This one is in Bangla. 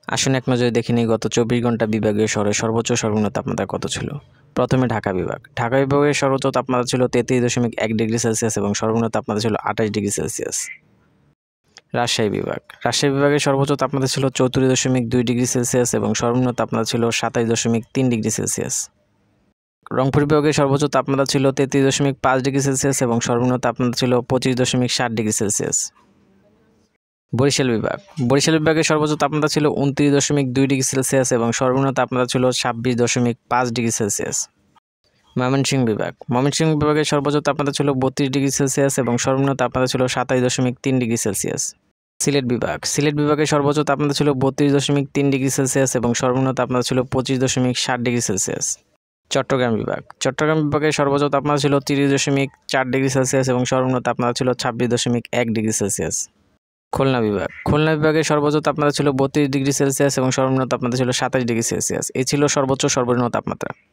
আসুন এক নজরে দেখে নিই গত 24 ঘন্টা বিভাগীয় শহরে সর্বোচ্চ সর্বনিম্ন তাপমাত্রা কত ছিল। প্রথমে ঢাকা বিভাগ। ঢাকা বিভাগের সর্বোচ্চ তাপমাত্রা ছিল 33.1 ডিগ্রি সেলসিয়াস এবং সর্বনিম্ন তাপমাত্রা ছিল 28 ডিগ্রি সেলসিয়াস। রাজশাহী বিভাগ। রাজশাহী বিভাগের সর্বোচ্চ তাপমাত্রা ছিল 34.2 ডিগ্রি সেলসিয়াস এবং সর্বনিম্ন তাপমাত্রা ছিল 27.3 ডিগ্রি সেলসিয়াস। রংপুর বিভাগের সর্বোচ্চ তাপমাত্রা ছিল 33.5 ডিগ্রি সেলসিয়াস এবং সর্বনিম্ন তাপমাত্রা ছিল 25.7 ডিগ্রি সেলসিয়াস। বরিশাল বিভাগ। বরিশাল বিভাগের সর্বোচ্চ তাপমাত্রা ছিল 29.2 ডিগ্রি সেলসিয়াস এবং সর্বনিম্ন তাপমাত্রা ছিল 26.5 ডিগ্রি সেলসিয়াস। ময়মনসিংহ বিভাগ। ময়মনসিংহ বিভাগের সর্বোচ্চ তাপমাত্রা ছিল 32 ডিগ্রি সেলসিয়াস এবং সর্বনিম্ন তাপমাত্রা ছিল 27.3 ডিগ্রি সেলসিয়াস। সিলেট বিভাগ। সিলেট বিভাগের সর্বোচ্চ তাপমাত্রা ছিল 32.3 ডিগ্রি সেলসিয়াস এবং সর্বনিম্ন তাপমাত্রা ছিল 25.7 ডিগ্রি সেলসিয়াস। চট্টগ্রাম বিভাগ। চট্টগ্রাম বিভাগের সর্বোচ্চ তাপমাত্রা ছিল 30.4 ডিগ্রি সেলসিয়াস এবং সর্বনিম্ন তাপমাত্রা ছিল 26.1 ডিগ্রি সেলসিয়াস। খুলনা বিভাগ। খুলনা বিভাগের সর্বোচ্চ তাপমাত্রা ছিল 32 ডিগ্রি সেলসিয়াস এবং সর্বনিম্ন তাপমাত্রা ছিল 27 ডিগ্রি সেলসিয়াস। এই ছিল সর্বোচ্চ সর্বনিম্ন তাপমাত্রা।